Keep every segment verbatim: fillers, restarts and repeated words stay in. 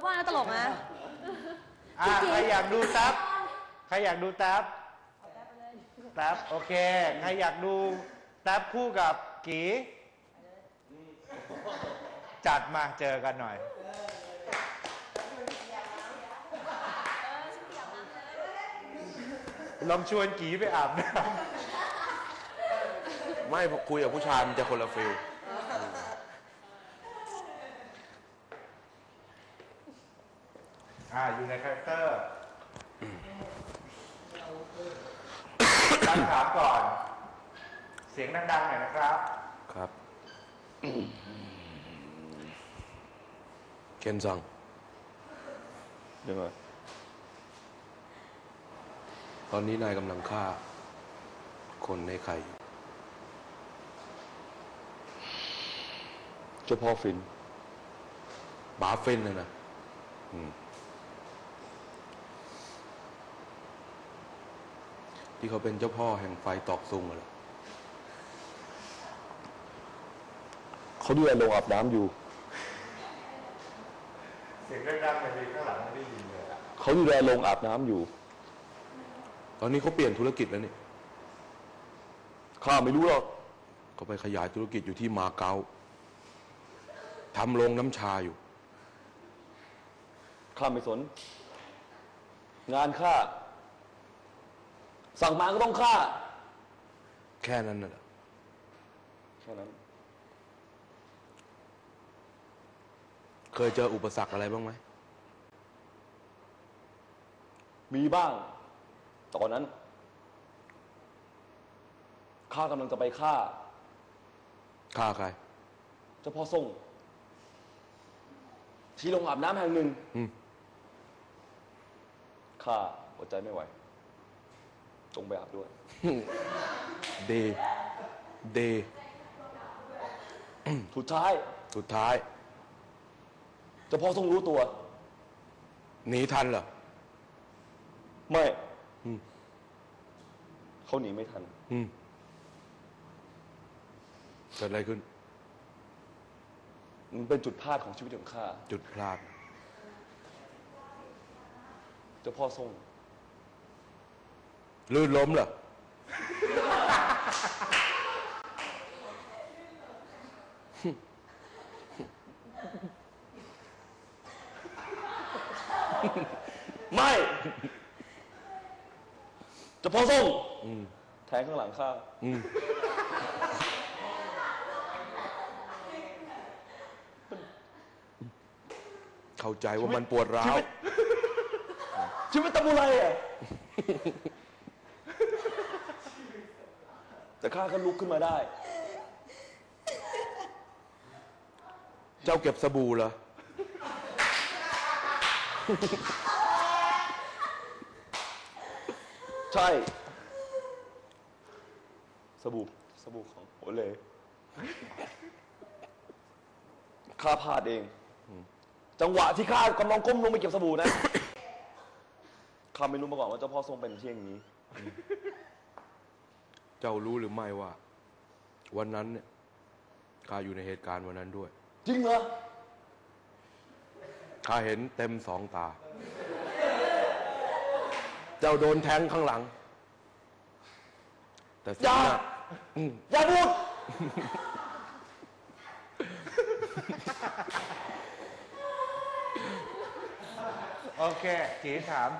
ว่าตลกนะอ่าใครอยากดูแท็บใครอยากดูแท็บแท็บโอเคใครอยากดูแท็บคู่กับกีจัดมาเจอกันหน่อยลองชวนกีไปอาบน้ำไม่พอคุยกับผู้ชายมันจะคนละฟิลอ่าอยู่ในคาแรคเตอร์ตั้งถามก่อนเสียงดังๆหน่อยนะครับครับเคนซังเดี๋ยวก่อนตอนนี้นายกำลังฆ่าคนในไข่เจ้าพ่อฟินบาฟินนะนะที่เขาเป็นเจ้าพ่อแห่งไฟตอกซุงเหรอเขาดูแลโรงอาบน้ำอยู่เสียงดังๆในข้างหลังไม่ได้ยินเลยเขาดูแลโรงอาบน้ำอยู่ตอนนี้เขาเปลี่ยนธุรกิจแล้วนี่ข้าไม่รู้หรอกเขาไปขยายธุรกิจอยู่ที่มาเก๊าทำโรงน้ำชาอยู่ข้าไม่สนงานข้าสั่งมาก็ต้องฆ่าแค่นั้นน่ะแค่นั้นเคยเจออุปสรรคอะไรบ้างไหมมีบ้างตอนนั้นข้ากำลังจะไปฆ่าฆ่าใครเจ้าพ่อส่งที่โรงอาบน้ำแห่งหนึ่งข้าอดใจไม่ไหวตรงไปอาบด้วยเดเดสุดท้ายสุดท้ายเจ้าพ่อต้องรู้ตัวหนีทันเหรอไม่เขาหนีไม่ทันเกิดอะไรขึ้นมันเป็นจุดพลาดของชีวิตของข้าจุดพลาดเจ้าพ่อทรงลื่นล้มเหรอไม่เจ้าพ่อทรงแทงข้างหลังข้าเข้าใจว่ามันปวดร้าวชีวิตตะบุไรอ่ะแต่ข้าก็ลุกขึ้นมาได้เจ้าเก็บสบู่เหรอใช่สบู่สบู่ของโอเล่ข้าพลาดเองจังหวะที่ข้ากำลังก้มลงไปเก็บสบู่นะข้าไม่รู้มาก่อนว่าเจ้าพ่อทรงเป็นเช่นนี้เจ้ารู้หรือไม่ว่าวันนั้นเนี่ยข้าอยู่ในเหตุการณ์วันนั้นด้วยจริงเหรอข้าเห็นเต็มสองตาเจ้าโดนแทงข้างหลังแต่อย่าอย่าพูดโอเคจีถาม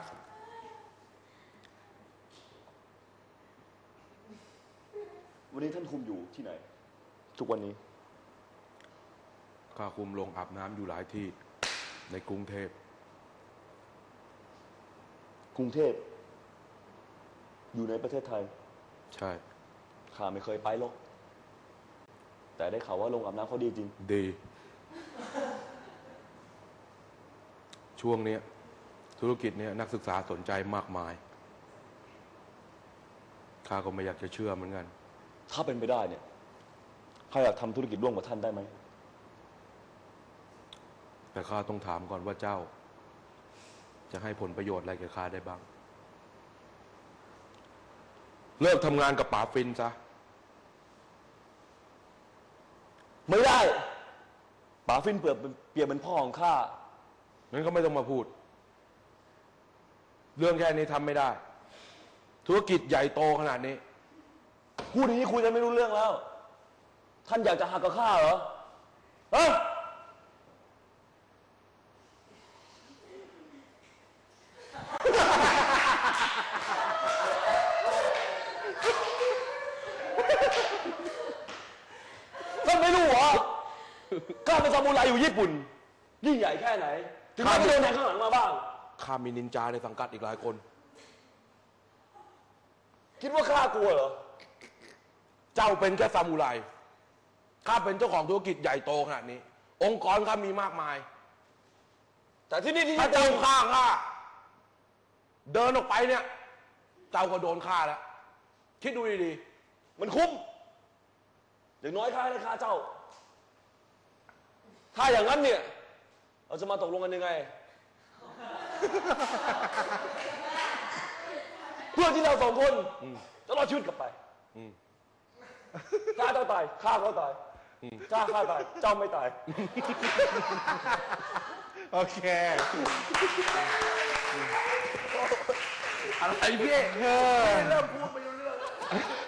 วันนี้ท่านคุมอยู่ที่ไหนทุกวันนี้ข้าคุมโรงอาบน้ำอยู่หลายที่ในกรุงเทพกรุงเทพอยู่ในประเทศไทยใช่ข้าไม่เคยไปหรอกแต่ได้ข่าวว่าโรงอาบน้ำเขาดีจริงดีช่วงนี้ธุรกิจนี้นักศึกษาสนใจมากมายข้าก็ไม่อยากจะเชื่อเหมือนกันถ้าเป็นไปได้เนี่ยข้าอยากทำธุรกิจร่วมกับท่านได้ไหมแต่ข้าต้องถามก่อนว่าเจ้าจะให้ผลประโยชน์อะไรแก่ข้าได้บ้างเลิกทำงานกับป๋าฟินซะไม่ได้ป๋าฟินเปรียบเปรียบเป็นพ่อของข้างั้นก็ไม่ต้องมาพูด เรื่องแค่นี้ทำไม่ได้ ธุรกิจใหญ่โตขนาดนี้พูดอย่างนี้คุยกันไม่รู้เรื่องแล้ว ท่านอยากจะหักกับข้าเหรอฮะท่านไม่รู้เหรอข้าเป็นซามูไรอยู่ญี่ปุ่น ยิ่งใหญ่แค่ไหน ถึงข้าไม่โดนแทงข้างหลังมาบ้างข้ามีนินจาในสังกัดอีกหลายคนคิดว่าข้ากลัวเหรอเจ้าเป็นแค่ซามูไร ข้าเป็นเจ้าของธุรกิจใหญ่โตขนาดนี้ องค์กรข้ามีมากมายแต่ที่นี่ที่ถ้าเจ้าฆ่าข้า เดินออกไปเนี่ย เจ้าก็โดนฆ่าแล้ว คิดดูดีมันคุ้มอย่างน้อยข้าให้ได้ค่าเจ้า ถ้าอย่างนั้นเนี่ย เราจะมาตกลงกันยังไง เพื่อที่เราสองคนจะรอดชีวิตกลับไปข้าเจ้าตายข้าก็ตายข้าข้าตาย เจ้าไม่ตายโอเคๆ อะไรพี่เออเริ่มพูดไม่รู้เรื่อง